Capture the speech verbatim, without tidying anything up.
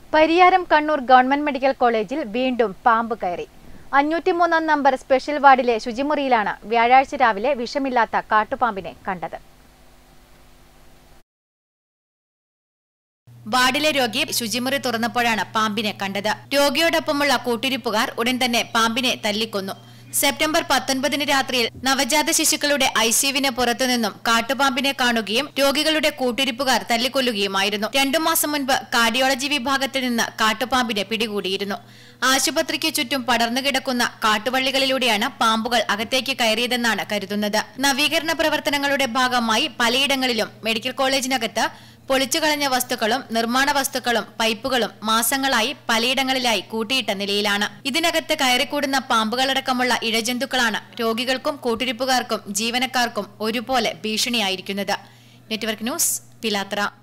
Pariyaram Kannur government medical കോളേജിൽ വീണ്ടും പാമ്പ് കയറി. അഞ്ഞൂറ്റി മൂന്നാം നമ്പർ സ്പെഷ്യൽ വാർഡിലെ ശുചിമുറിയിലാണ് വ്യാഴാഴ്ച രാവിലെ വിഷമില്ലാത്ത കാട്ടുപാമ്പിനെ കണ്ടത്. വാർഡിലെ രോഗി ശുചിമുറി തുറന്നപ്പോഴാണ് പാമ്പിനെ കണ്ടത്. രോഗിയോടൊപ്പമുള്ള കൂട്ടിരിപ്പുകാർ ഉടൻ തന്നെ പാമ്പിനെ തല്ലിക്കൊന്നു. സെപ്റ്റംബർ പത്തൊൻപതിന് രാത്രിയിൽ നവജാത ശിശുക്കളുടെ ഐസിയുവിന് പുറത്തുനിന്നും കാട്ടുപാമ്പിനെ കാണുകയും രോഗികളുടെ കൂട്ടിരിപ്പുകാർ തല്ലിക്കൊല്ലുകയുമായിരുന്നു. രണ്ടു മാസം മുൻപ് കാർഡിയോളജി വിഭാഗത്തിൽ നിന്ന് കാട്ടുപാമ്പിനെ പിടികൂടിയിരുന്നു. ആശുപത്രിക്ക് ചുറ്റും പടർന്നുകിടക്കുന്ന കാട്ടുവള്ളികളിലൂടെയാണ് പാമ്പുകൾ അകത്തേക്ക് കയറിയതെന്നാണ് കരുതുന്നത്. നവീകരണ പ്രവർത്തനങ്ങളുടെ ഭാഗമായി പലയിടങ്ങളിലും മെഡിക്കൽ കോളേജിനകത്ത് പൊളിച്ചുകളഞ്ഞ വസ്തുക്കളും നിർമ്മാണ വസ്തുക്കളും പൈപ്പുകളും മാസങ്ങളായി പലയിടങ്ങളിലായി കൂട്ടിയിട്ട നിലയിലാണ്. ഇതിനകത്ത് കയറിക്കൂടുന്ന പാമ്പുകളടക്കമുള്ള ഇഴജന്തുക്കളാണ് രോഗികൾക്കും കൂട്ടിരിപ്പുകാർക്കും ജീവനക്കാർക്കും ഒരുപോലെ ഭീഷണിയായിരിക്കുന്നത്. Network news, Pilathara.